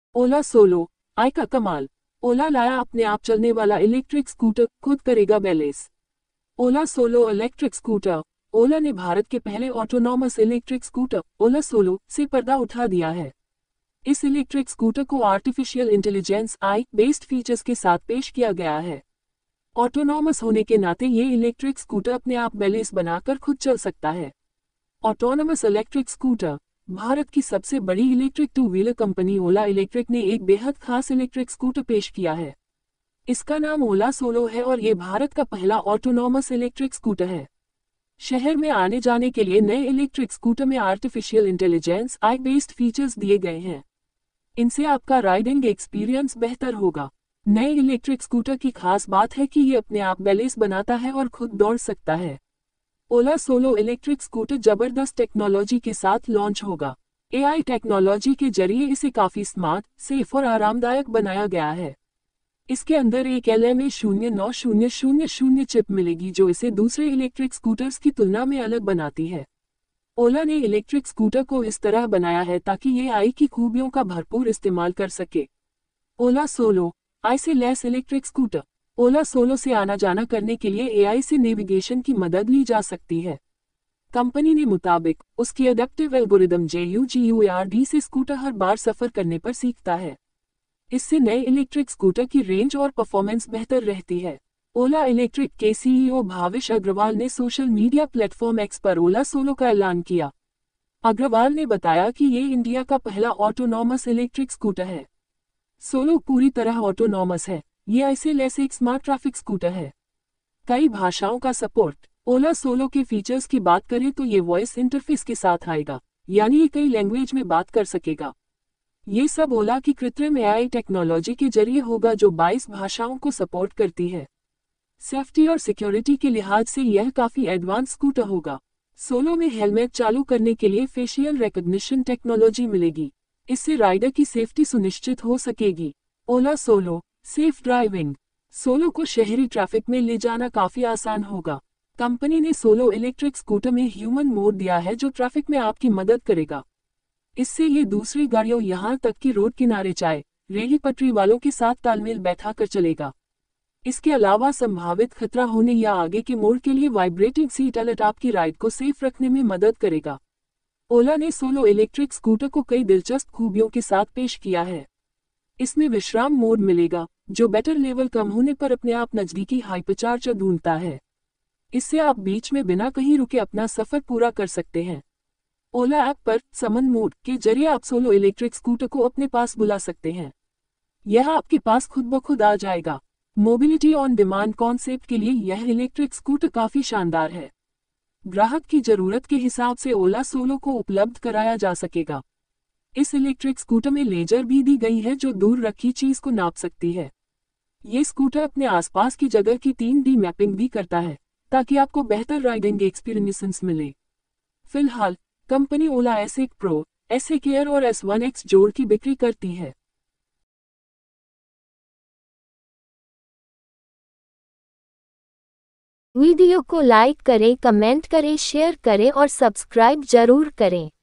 ओला Solo, आई का कमाल। ओला लाया अपने आप चलने वाला इलेक्ट्रिक स्कूटर, खुद करेगा बैलेंस। Ola Solo electric scooter. Ola ने भारत के पहले autonomous electric scooter Ola Solo से पर्दा उठा दिया है। इस इलेक्ट्रिक स्कूटर को artificial intelligence AI based features के साथ पेश किया गया है। ऑटोनॉमस होने के नाते ये इलेक्ट्रिक स्कूटर अपने आप बैलेंस बनाकर खुद चल सकता है। Autonomous electric scooter. भारत की सबसे बड़ी electric two wheeler company Ola electric ने एक बेहद खास इलेक्ट्रिक स्कूटर पेश किया है। इसका नाम ओला सोलो है और ये भारत का पहला ऑटोनॉमस इलेक्ट्रिक स्कूटर है। शहर में आने जाने के लिए नए इलेक्ट्रिक स्कूटर में artificial intelligence AI based features दिए गए हैं। इनसे आपका राइडिंग एक्सपीरियंस बेहतर होगा। नए इलेक्ट्रिक स्कूटर की खास बात है कि ये अपने आप बैलेंस बनाता है और खुद दौड़ सकता है। ओला सोलो इलेक्ट्रिक स्कूटर जबरदस्त टेक्नोलॉजी के साथ लॉन्च होगा। एआई टेक्नोलॉजी के जरिए इसे काफी स्मार्ट, सेफ और आरामदायक बनाया गया है। इसके अंदर एक LMA0900 चिप मिलेगी जो इसे दूसरे इलेक्ट्रिक स्कूटर्स की तुलना में अलग बनाती है। ओला ने इलेक्ट्रिक स्कूटर को इस तरह बनाया है ताकि ये आई की खूबियों का भरपूर इस्तेमाल कर सके। ओला सोलो, आई से लैस इलेक्ट्रिक स्कूटर। ओला सोलो से आना जाना करने के लिए एआई से नेविगेशन की मदद ली जा सकती है। कंपनी ने मुताबिक उसकी अडेप्टिव एल्गोरिदम JUGUARD से स्कूटर हर बार सफर करने पर सीखता है। इससे नए इलेक्ट्रिक स्कूटर की रेंज और परफॉर्मेंस बेहतर रहती है। ओला इलेक्ट्रिक के CEO भाविश अग्रवाल ने सोशल मीडिया प्लेटफॉर्म X पर ओला सोलो का ऐलान किया। अग्रवाल ने बताया कि ये इंडिया का पहला ऑटोनॉमस इलेक्ट्रिक स्कूटर है। सोलो पूरी तरह ऑटोनॉमस है। ये ऐसे लैस एक स्मार्ट ट्रैफिक स्कूटर है। कई भाषाओं का सपोर्ट। ओला सोलो के फीचर्स की बात करें तो ये वॉइस इंटरफेस के साथ आएगा, यानी ये कई लैंग्वेज में बात कर सकेगा। ये सब ओला की कृत्रिम एआई टेक्नोलॉजी के जरिए होगा जो 22 भाषाओं को सपोर्ट करती है। सेफ्टी और सिक्योरिटी के लिहाज से यह काफी एडवांस स्कूटर होगा। सोलो में हेलमेट चालू करने के लिए फेशियल रिकॉग्निशन टेक्नोलॉजी मिलेगी। इससे राइडर की सेफ्टी सुनिश्चित हो सकेगी। Ola Solo, safe driving. Solo को शहरी ट्रैफिक में ले जाना काफी आसान होगा। कंपनी ने सोलो इलेक्ट्रिक स्कूटर में ह्यूमन मोड दिया है जो ट्रैफिक में आपकी मदद करेगा। इससे ये दूसरी गाड़ियों यहाँ तक कि रोड किनारे चाय, रेहड़ी पटरी वालों के साथ तालमेल बैठा कर चलेगा। इसके अलावा संभावित खतरा होने या आगे के मोड़ के लिए वाइब्रेटिंग सीट अलर्ट आपकी राइड को सेफ रखने में मदद करेगा। ओला ने सोलो इलेक्ट्रिक स्कूटर को कई दिलचस्प खूबियों के साथ पेश किया है। इसमें विश्राम मोड मिलेगा जो बैटरी लेवल कम होने पर अपने आप नजदीकी हाइपरचार्जर ढूंढता है। इससे आप बीच में बिना कहीं रुके अपना सफर पूरा कर सकते हैं। ओला ऐप पर समन मोड के जरिए आप सोलो इलेक्ट्रिक स्कूटर को अपने पास बुला सकते हैं। यह आपके पास खुद ब खुद आ जाएगा। मोबिलिटी ऑन डिमांड कॉन्सेप्ट के लिए यह इलेक्ट्रिक स्कूटर काफी शानदार है। ग्राहक की जरूरत के हिसाब से ओला सोलो को उपलब्ध कराया जा सकेगा। इस इलेक्ट्रिक स्कूटर में लेजर भी दी गई है जो दूर रखी चीज को नाप सकती है। ये स्कूटर अपने आसपास की जगह की 3D मैपिंग भी करता है ताकि आपको बेहतर राइडिंग एक्सपीरियंस मिले। फिलहाल कंपनी ओला S1 प्रो, S1 एयर और S1X जोड़ की बिक्री करती है। वीडियो को लाइक करें, कमेंट करें, शेयर करें और सब्सक्राइब जरूर करें।